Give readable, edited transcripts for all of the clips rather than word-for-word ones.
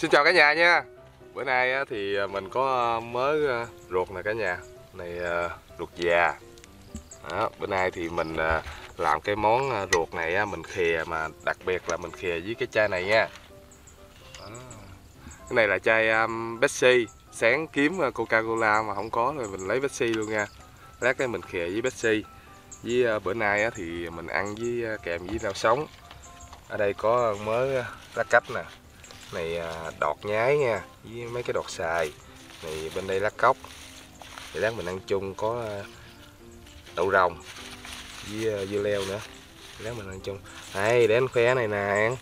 Xin chào cả nhà nha. Bữa nay thì mình có mới ruột nè cả nhà. Này ruột già. Đó, bữa nay thì mình làm cái món ruột này mình khìa, mà đặc biệt là mình khìa với cái chai này nha. Đó. Cái này là chai Pepsi. Sáng kiếm Coca-Cola mà không có rồi mình lấy Pepsi luôn nha. Lát cái mình khìa với Pepsi. Với bữa nay thì mình ăn với kèm với rau sống. Ở đây có mớ lá cách nè. Này đọt nhái nha, với mấy cái đọt xài. Này bên đây lá cóc. Thì lát mình ăn chung có đậu rồng với dưa leo nữa. Thì lát mình ăn chung. Đây để anh khoe này nè ăn.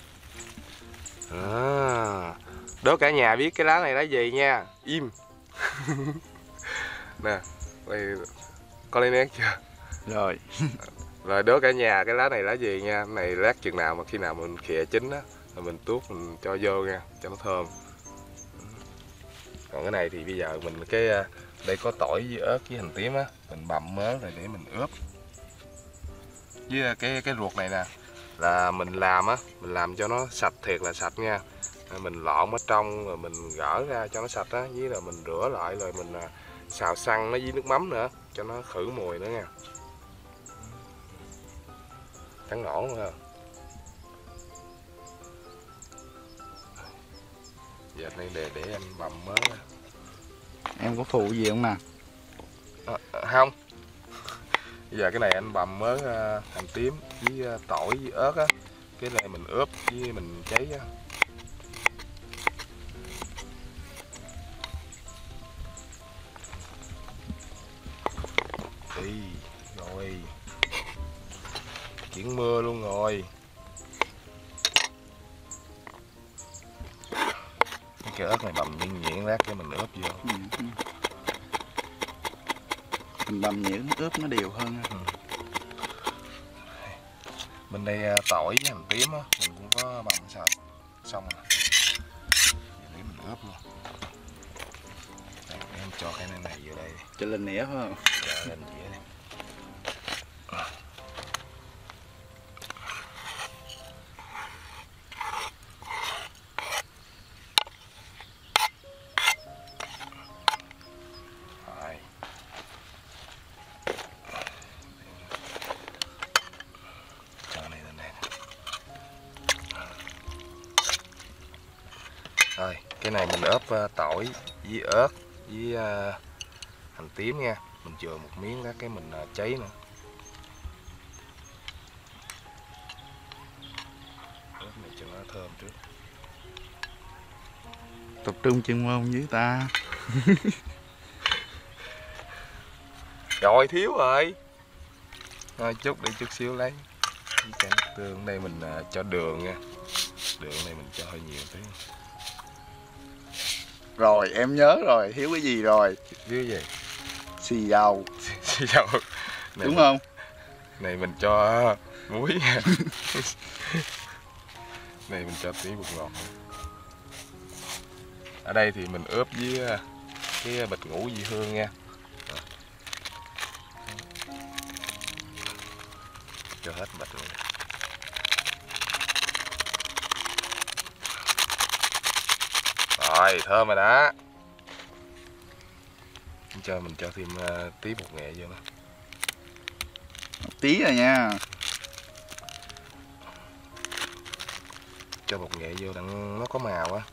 Đố cả nhà biết cái lá này lá gì nha. Im. Nè, đây có lấy nét chưa? Rồi. Rồi đố cả nhà cái lá này lá gì nha. Cái này lát chừng nào mà khi nào mình khìa chín á, mình tuốt mình cho vô nha, cho nó thơm. Còn cái này thì bây giờ mình đây có tỏi với ớt với hành tím á, mình bằm mớ rồi để mình ướp. Với cái ruột này nè là mình làm cho nó sạch thiệt là sạch nha. Mình lọn ở trong rồi mình gỡ ra cho nó sạch á, với là mình rửa lại rồi mình xào xăng nó với nước mắm nữa cho nó khử mùi nữa nha. Trắng ổn luôn ha. Giờ này để em bằm mớ. Em có phụ gì không nè? Không. Bây giờ cái này anh bằm mớ hành tím với tỏi với ớt á. Cái này mình ướp với mình cháy á. Đi rồi. Chuyển mưa luôn rồi. Cái ớt này bằm nhuyễn nhuyễn lát cái mình ướp vô. Mình bằm nhuyễn ướp nó đều hơn. Bên đây tỏi với hành tím á, mình cũng có bằm sạch xong rồi. Để mình ướp luôn. Đây, em cho cái này vô đây. Cho lên nĩa phải không? Cho lên dĩa đi. Rồi, cái này mình ướp tỏi với ớt với hành tím nha. Mình chừa một miếng đó cái mình cháy nữa. Ớt này cho nó thơm trước. Tập trung chuyên môn với ta. Rồi thiếu rồi. Rồi chút đi chút xíu lấy. Cái nước tương đây mình cho đường nha. Đường này mình cho hơi nhiều tí. Rồi em nhớ rồi, thiếu cái gì rồi? Thiếu gì? Xì dầu. Xì dầu. Đúng không? Này mình cho muối nha. Này mình cho tí bột ngọt. Ở đây thì mình ướp với cái bịch ngũ vị hương nha. Cho hết bịch rồi. Rồi, thơm rồi đó. Mình cho thêm tí bột nghệ vô nữa. Một tí rồi nha. Cho bột nghệ vô đặng nó có màu á.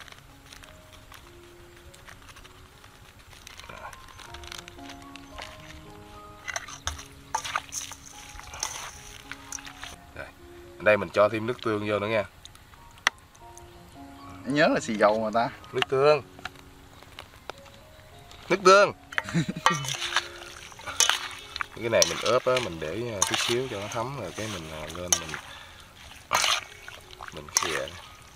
Rồi. Ở đây mình cho thêm nước tương vô nữa nha. Em nhớ là xì dầu mà ta. Nước tương. Nước tương. Cái này mình ướp á, mình để chút xíu cho nó thấm rồi cái mình lên mình khìa.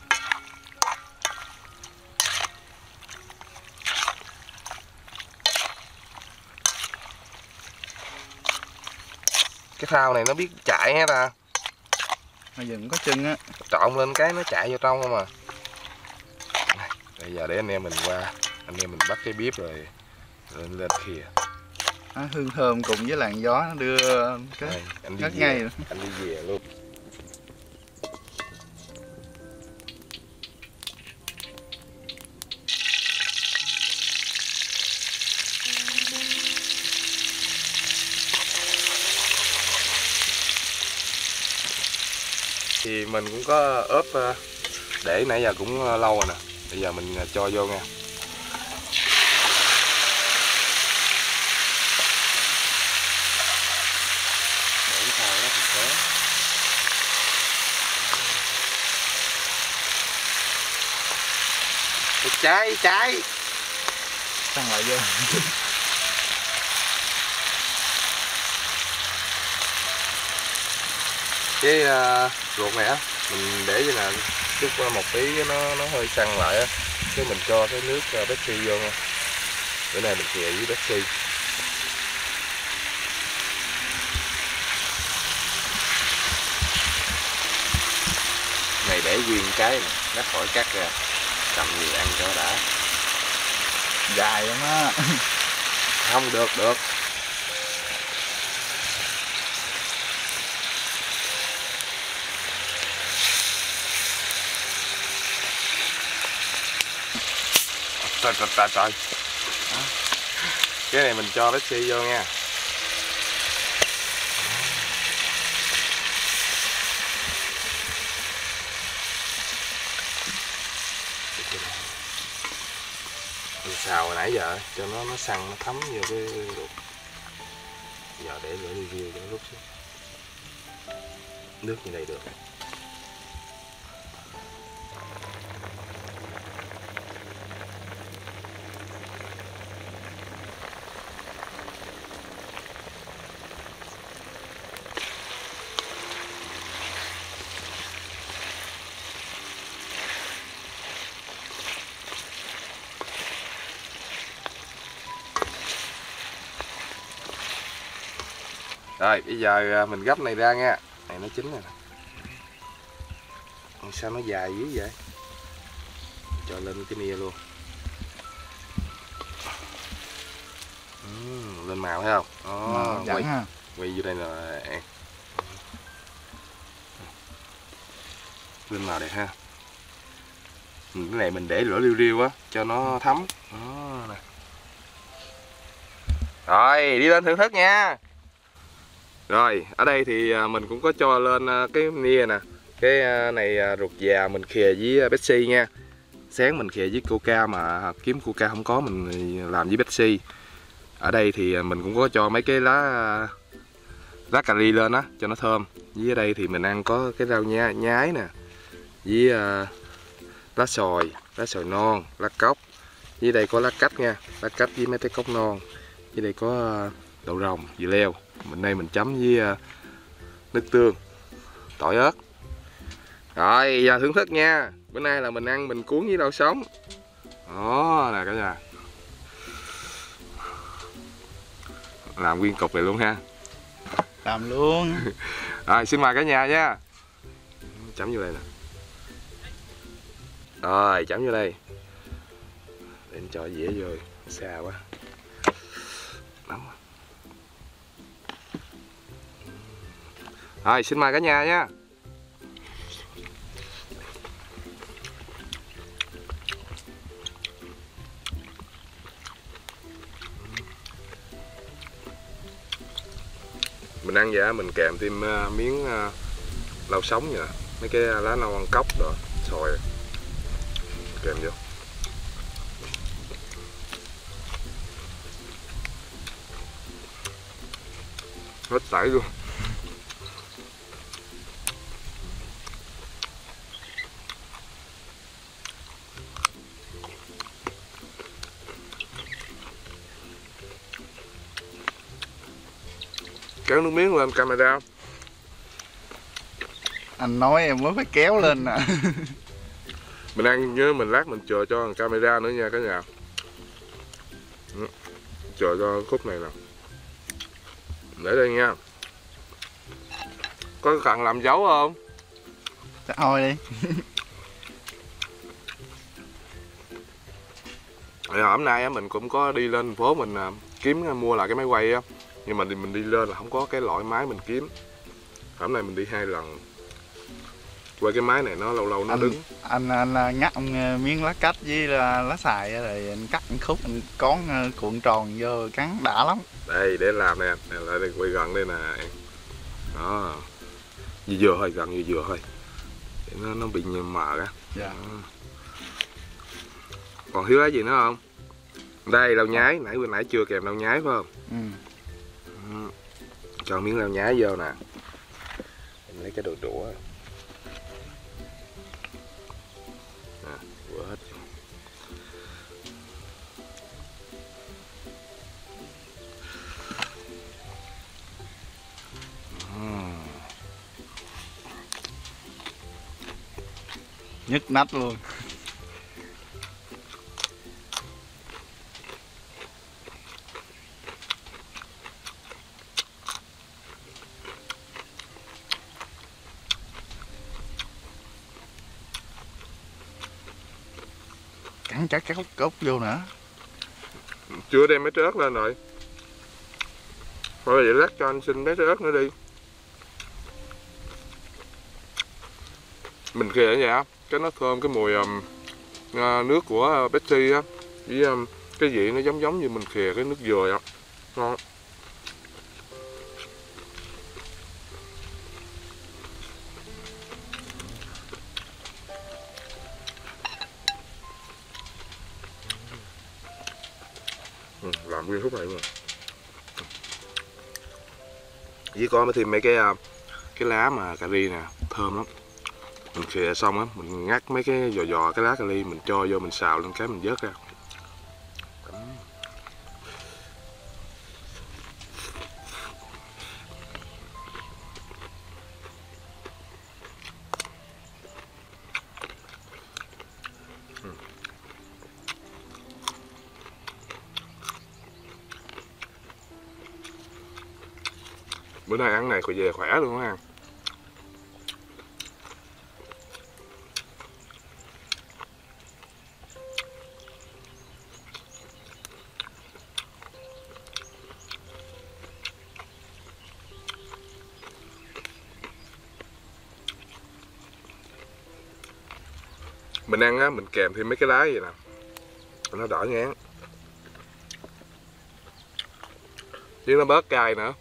Cái phao này nó biết chạy hết ta. Bây giờ cũng có chân á. Trộn lên cái nó chạy vô trong không à. Bây giờ để anh em mình qua, anh em mình bắt cái bếp rồi lên khìa. Hương thơm cùng với làn gió nó đưa cái Đây, anh đi ngất về, ngay. anh đi về luôn. thì mình cũng có ướp để nãy giờ cũng lâu rồi nè. Bây giờ mình cho vô nha. Để thôi đó thì có. Cháy Xăng lại vô. Cái ruột này á mình để cho nè, chút qua một tí nó hơi săn lại á, cái mình cho cái nước Pepsi vô nha. Bữa nay mình chè với Pepsi. Này để nguyên cái này, nó khỏi cắt ra, cầm gì ăn cho đã. Dài lắm á. Không được. Trời. Cái này mình cho Pepsi vô nha. Mình xào hồi nãy giờ cho nó săn, nó thấm vô cái ruột. Giờ để lửa đi riêu cho nó rút xuống. Nước như này được. Rồi bây giờ mình gấp này ra nha. Này nó chín rồi nè. Sao nó dài dữ vậy? Cho lên cái nia luôn. Lên màu thấy không? Quay ha. Quay vô đây là lên màu đẹp ha. Cái này mình để lửa liu riu á cho nó thấm. Đó nè. Rồi đi lên thưởng thức nha. Rồi ở đây thì mình cũng có cho lên cái nia nè. Cái này ruột già mình khìa với Pepsi nha. Sáng mình khìa với Coca mà kiếm Coca không có mình làm với Pepsi. Ở đây thì mình cũng có cho mấy cái lá cà ri lên á cho nó thơm. Với ở đây thì mình ăn có cái rau nhái nè. Với lá sồi non, lá cóc. Với đây có lá cách nha, lá cách với mấy cái cốc non. Với đây có đậu rồng, dưa leo. Bên đây mình chấm với nước tương, tỏi ớt. Rồi giờ thưởng thức nha. Bữa nay là mình ăn mình cuốn với rau sống. Đó nè cả nhà. Làm nguyên cục này luôn ha. Làm luôn. Rồi xin mời cả nhà nha. Chấm vô đây nè. Rồi chấm vô đây. Để anh cho dĩa vô. Xa quá. Nóng. Rồi xin mời cả nhà nha. Mình ăn vậy mình kèm thêm miếng lau sống nha, mấy cái lá nâu ăn cốc rồi, xồi kèm vô. Hết sảy luôn. Kéo nước miếng lên camera. Anh nói em mới phải kéo lên nè. Mình ăn nhớ mình lát mình chờ cho camera nữa nha cả nhà. Chờ cho khúc này nè. Để đây nha. Có cần làm dấu không? Chắc thôi đi. Hôm nay mình cũng có đi lên thành phố mình kiếm mua lại cái máy quay á. Nhưng mà mình đi lên là không có cái loại máy mình kiếm. Hôm nay mình đi 2 lần. Quay cái máy này nó lâu lâu nó đứng. Anh ngắt miếng lá cách với lá xài rồi anh cắt một khúc anh cón cuộn tròn vô cắn đã lắm. Đây để làm nè, lại đây quay gần đây nè. Đó. Vừa thôi, gần như vừa thôi. để nó bị mờ á. Dạ. Còn thiếu cái gì nữa không? Đây lau nhái, vừa nãy chưa kèm lau nhái phải không? Cho miếng lau nhái vô nè. Em lấy cái đồ đũa nè, đũa hết. Nhức nách luôn. Cắn chắc cái cốt vô nữa. Chưa đem mấy trái ớt lên rồi. Thôi vậy lát cho anh xin mấy trái ớt nữa đi. Mình khìa vậy á, cái nó thơm cái mùi nước của Pepsi á, với cái vị nó giống như mình khìa cái nước dừa á, ngon. Làm nguyên khúc này mà. Với có mới thêm mấy cái lá mà cà ri nè, thơm lắm. Mình khìa xong á, mình ngắt mấy cái giò cái lá cà ri mình cho vô mình xào lên cái mình vớt ra. Bữa nay ăn này về khỏe luôn á. Mình ăn á, mình kèm thêm mấy cái lá vậy nè, nó đỡ ngán, chứ nó bớt cay nữa.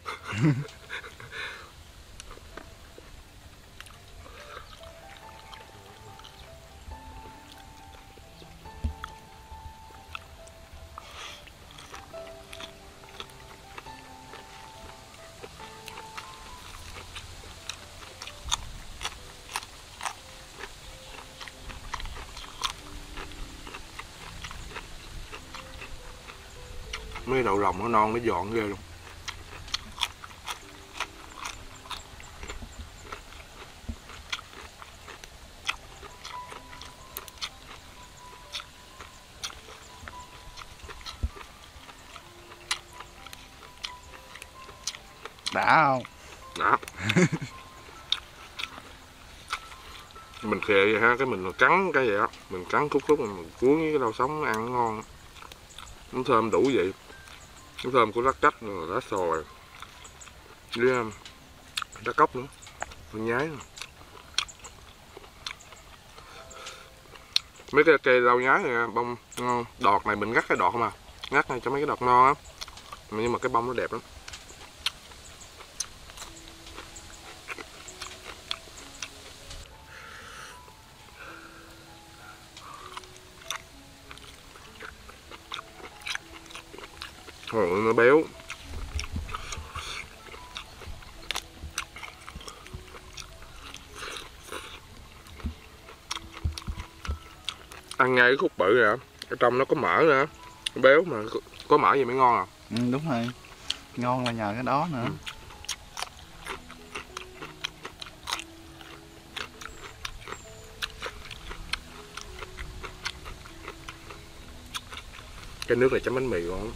Mấy đậu lòng nó non, nó giòn ghê luôn. Đã không? Đã. Mình khề vậy ha, cái mình cắn cái vậy á, mình cắn khúc mình cuốn với cái rau sống ăn nó ngon. Nó thơm đủ vậy. Nó thơm của lá cách rồi lá xòi với lá cóc nữa, con nhái nữa. Mấy cái cây rau nhái này bông đọt này mình ngắt cái đọt mà, ngắt này cho mấy cái đọt non á, nhưng mà cái bông nó đẹp lắm. Rồi nó béo. Ăn ngay cái khúc bự nè, ở trong nó có mỡ nữa, béo mà có mỡ gì mới ngon à. Đúng rồi, ngon là nhờ cái đó nữa. Cái nước này chấm bánh mì ngon.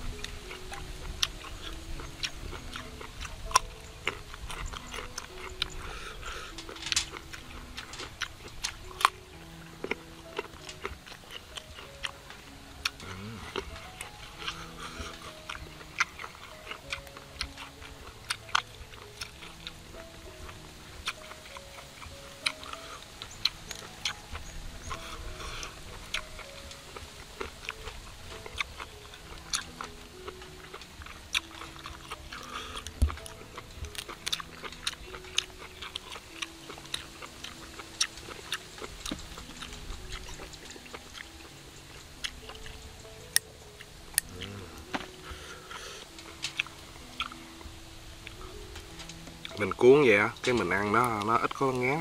Mình cuốn vậy á, cái mình ăn nó ít có ngán.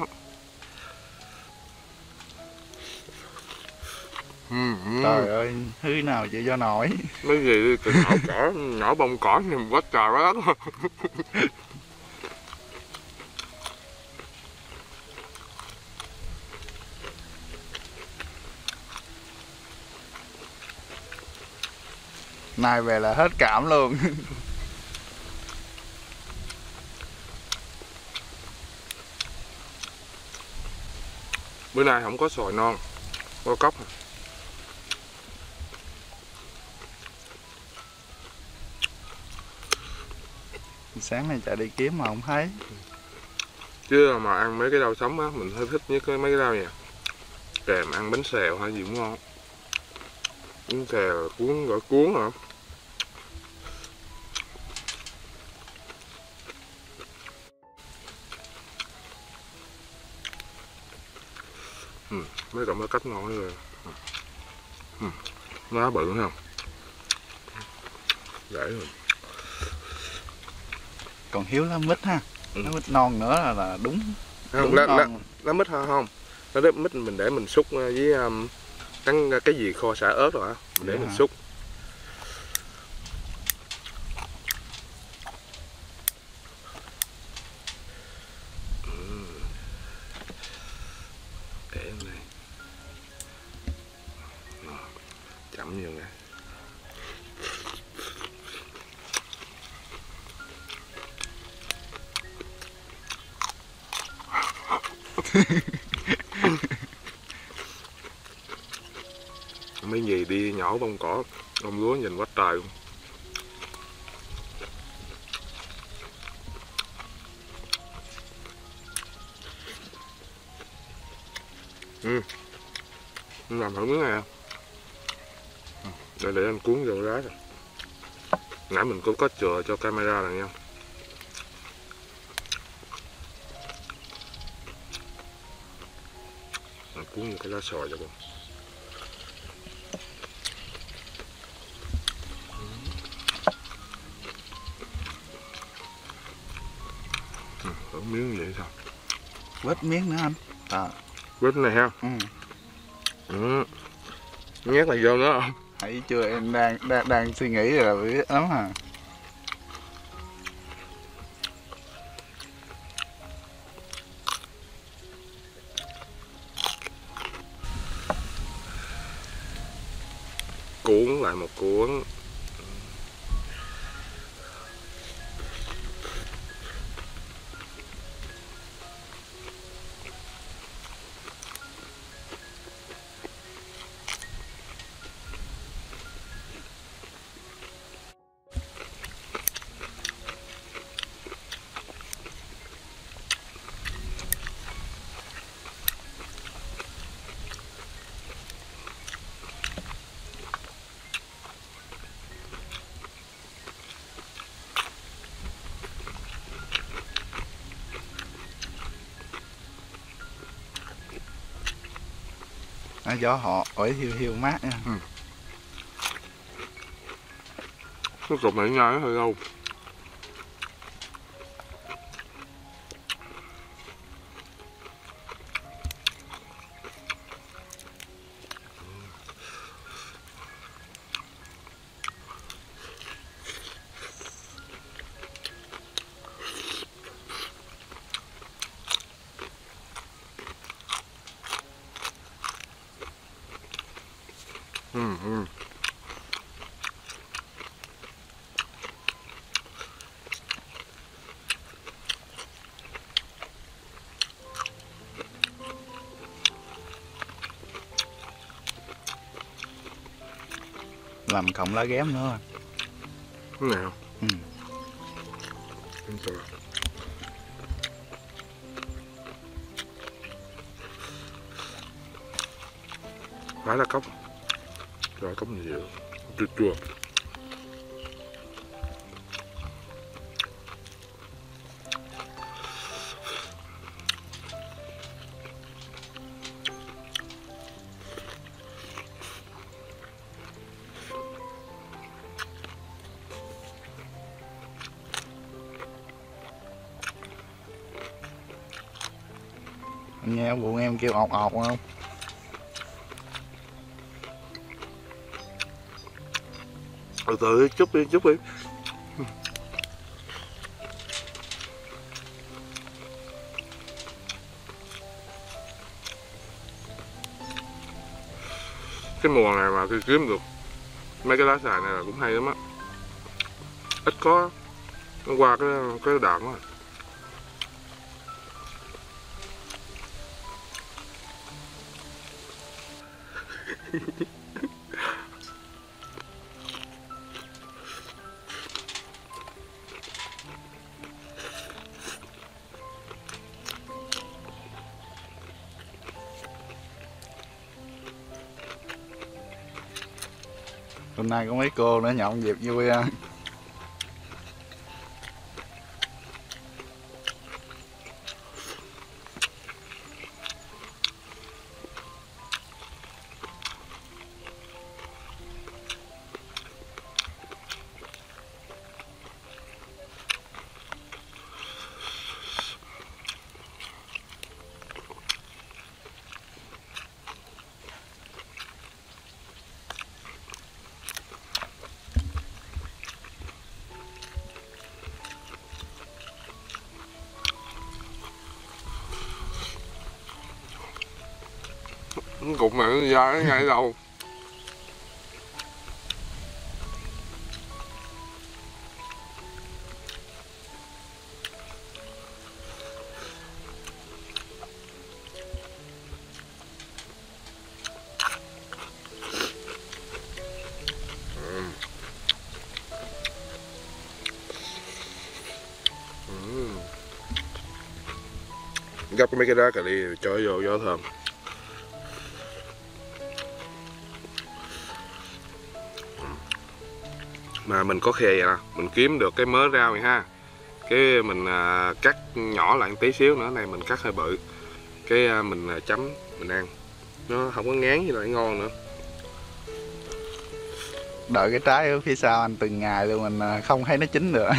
Trời ơi, thứ nào chịu cho nổi. Mấy gì từ nhỏ cỏ, nhỏ bông cỏ thì quá trời quá đất. Nay về là hết cảm luôn. Bữa nay không có xoài non, có cốc. Sáng nay chạy đi kiếm mà không thấy. Chứ mà ăn mấy cái rau sống á, mình hơi thích nhất mấy cái rau này. Kèm ăn bánh xèo hay gì cũng ngon. Bánh xèo cuốn gọi cuốn hả? Mấy cọng lá cách ngon rồi. Nó bự không? Gãy rồi. Còn Hiếu lá mít ha. Lá mít non nữa là đúng. Không, lá mít hả không? Lá mít mình để mình xúc với cái gì kho xả ớt rồi hả? Mình để mình xúc. Để này. Chậm nhiều nè. Mấy gì đi nhỏ bông cỏ, bông lúa nhìn quá trời luôn. Làm thử miếng này. Để anh cuốn vô rá rồi. Nãy mình cũng có chừa cho camera này nha. Mình cuốn vô cái lá xoài cho con. Thử miếng vậy sao? Vết miếng nữa anh. Vết này ha. Nhét này vô nữa không? Thấy chưa, em đang suy nghĩ rồi là biết lắm hả. Cuốn lại một cuốn. Gió họ ổi hiu hiu mát nha. Cái cục này nhai hơi lâu. Làm cộng lá ghém nữa. Cái này không? Phải là cốc. Rồi cốc nhiều. Chua chua. Nghe bụng em kêu ọc ọc không? Từ từ chút đi, chút đi. Cái mùa này mà kiếm được mấy cái lá xài này là cũng hay lắm á, ít có, nó qua cái đợt đó. Hôm nay có mấy cô nữa nhậu dịp vui ha. Cục này nó ra nó ngay đâu. Gấp mấy cái đá cà ri cho vô gió thơm. Mà mình có khe vậy nè, mình kiếm được cái mớ rau này ha, cái mình cắt nhỏ lại một tí xíu nữa, này mình cắt hơi bự, cái mình chấm mình ăn, nó không có ngán gì lại ngon nữa. Đợi cái trái ở phía sau anh từng ngày luôn, mình không thấy nó chín được.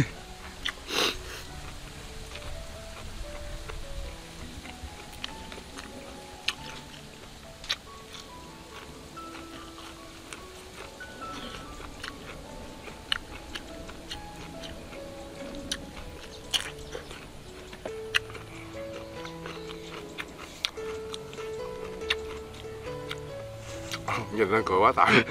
Nhìn nó cười quá tại.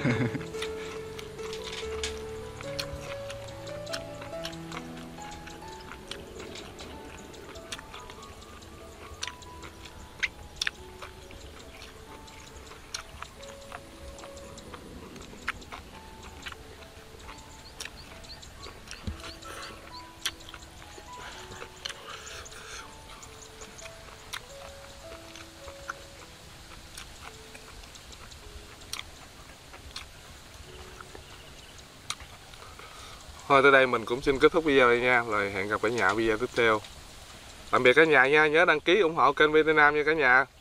Thôi tới đây mình cũng xin kết thúc video đây nha, rồi hẹn gặp cả nhà video tiếp theo. Tạm biệt cả nhà nha, nhớ đăng ký ủng hộ kênh VT Nam nha cả nhà.